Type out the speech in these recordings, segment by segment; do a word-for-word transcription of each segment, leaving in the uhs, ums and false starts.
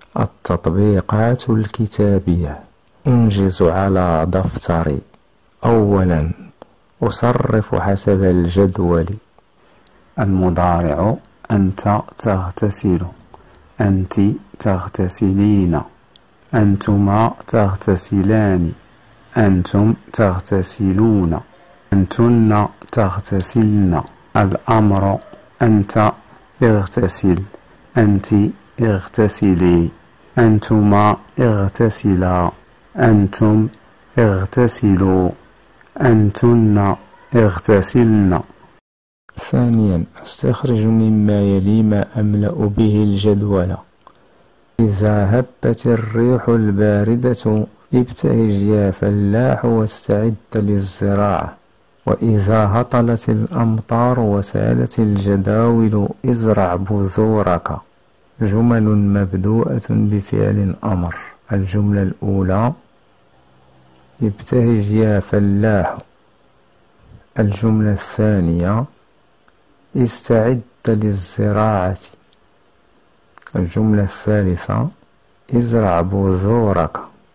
التطبيقات الكتابية. أنجز على دفتري. أولا، أصرف حسب الجدول. المضارع: أنت تغتسل، أنت تغتسلين، أنتما تغتسلان، أنتم تغتسلون، أنتن تغتسلن. الأمر: أنت اغتسل، أنت اغتسلي، أنتما اغتسلا، أنتم اغتسلوا، أنتن اغتسلن. ثانيا، أستخرج مما يلي ما أملأ به الجدول. إذا هبت الريح الباردة ابتهج يا فلاح واستعد للزراعة. وإذا هطلت الأمطار وسالت الجداول ازرع بذورك. جمل مبدوءة بفعل أمر. الجملة الأولى: ابتهج يا فلاح. الجملة الثانية: استعد للزراعة. الجملة الثالثة: ازرع بذورك.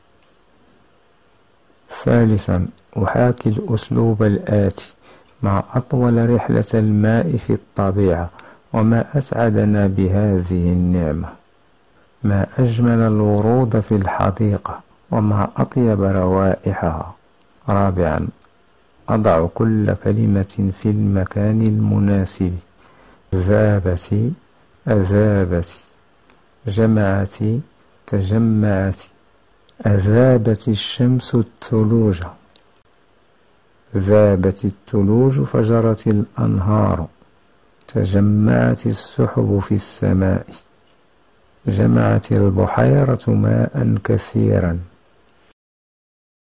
ثالثا، أحاكي الأسلوب الآتي: ما أطول رحلة الماء في الطبيعة، وما أسعدنا بهذه النعمة. ما أجمل الورود في الحديقة، وما أطيب روائحها. رابعا، أضع كل كلمة في المكان المناسب. ذابت، أذابت، جمعت، تجمعت، أذابت الشمس الثلوج، ذابت الثلوج فجرت الأنهار، تجمعت السحب في السماء، جمعت البحيرة ماء كثيرا.